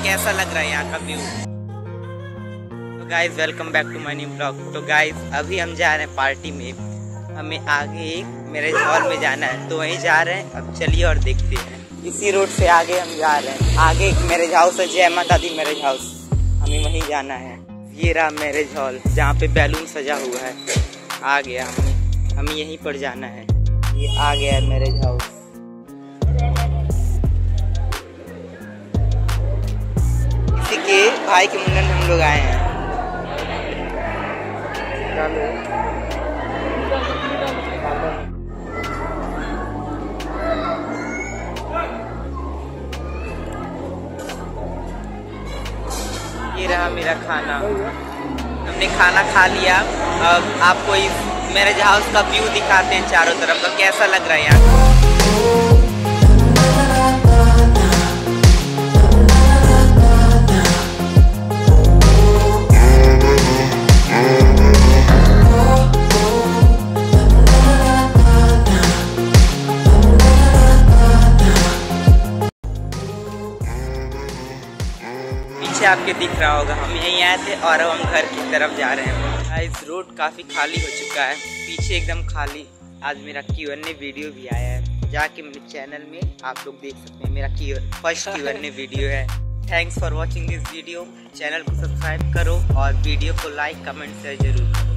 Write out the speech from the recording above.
कैसा लग रहा है यहाँ का व्यू। तो guys welcome back to my new blog. तो गाइज अभी हम जा रहे हैं पार्टी में, हमें आगे एक मैरिज हॉल में जाना है, तो वहीं जा रहे हैं। अब चलिए और देखते हैं। इसी रोड से आगे हम जा रहे हैं। आगे एक मैरिज हाउस है, जय माता दी मैरिज हाउस, हमें वहीं जाना है। ये रहा मैरिज हॉल जहाँ पे बैलून सजा हुआ है। आ गया, हमें यहीं पर जाना है। ये आ गया है मैरिज हाउस। किसी के भाई के मुंडन में हम लोग आए हैं। ये रहा मेरा खाना, हमने खाना खा लिया। अब आपको इस मैरिज हाउस का व्यू दिखाते हैं चारों तरफ का, कैसा लग रहा है यहाँ। पीछे आपके दिख रहा होगा, हम यहीं आए थे और अब हम घर की तरफ जा रहे हैं। इस रोड काफ़ी खाली हो चुका है, पीछे एकदम खाली। आज मेरा Q&A वीडियो भी आया है, जाके मेरे चैनल में आप लोग देख सकते हैं। मेरा फर्स्ट Q&A वीडियो है। Thanks for watching this video. Channel को सब्सक्राइब करो और वीडियो को लाइक कमेंट शेयर जरूर करो।